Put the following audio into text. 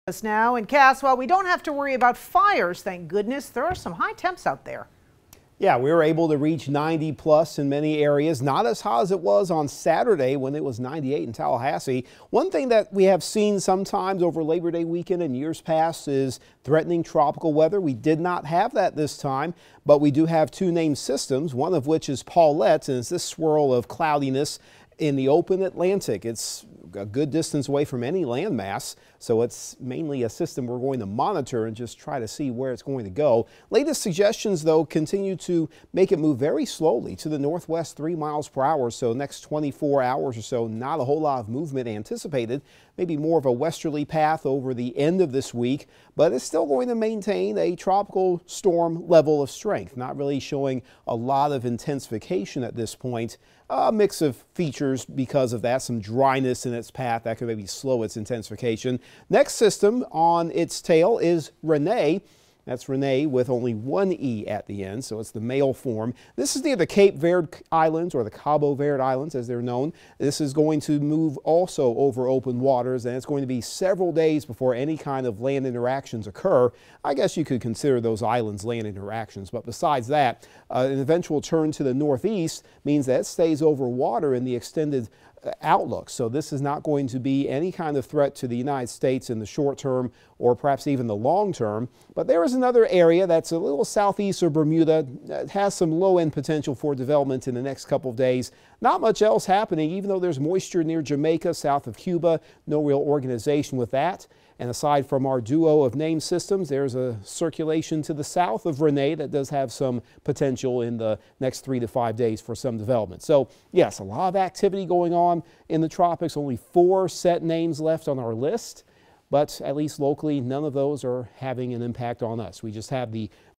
Us now in Caswell, we don't have to worry about fires, thank goodness. There are some high temps out there. Yeah, we were able to reach 90 plus in many areas, not as high as it was on Saturday when it was 98 in Tallahassee. One thing that we have seen sometimes over Labor Day weekend and years past is threatening tropical weather. We did not have that this time, but we do have two named systems, one of which is Paulette, and it's this swirl of cloudiness in the open Atlantic. It's a good distance away from any landmass, so it's mainly a system we're going to monitor and just try to see where it's going to go. Latest suggestions, though, continue to make it move very slowly to the northwest, 3 miles per hour. So next 24 hours or so, not a whole lot of movement anticipated. Maybe more of a westerly path over the end of this week, but it's still going to maintain a tropical storm level of strength, not really showing a lot of intensification at this point. A mix of features because of that, some dryness in its path that could maybe slow its intensification. Next system on its tail is Rene. That's Rene with only one E at the end, so it's the male form. This is near the Cape Verde Islands, or the Cabo Verde Islands as they're known. This is going to move also over open waters, and it's going to be several days before any kind of land interactions occur. I guess you could consider those islands land interactions, but besides that, an eventual turn to the northeast means that it stays over water in the extended outlook. So this is not going to be any kind of threat to the United States in the short term or perhaps even the long term. But there is another area that's a little southeast of Bermuda that has some low end potential for development in the next couple of days. Not much else happening, even though there's moisture near Jamaica, south of Cuba. No real organization with that. And aside from our duo of named systems, there's a circulation to the south of Rene that does have some potential in the next 3 to 5 days for some development. So yes, a lot of activity going on in the tropics. Only 4 set names left on our list, but at least locally, none of those are having an impact on us. We just have the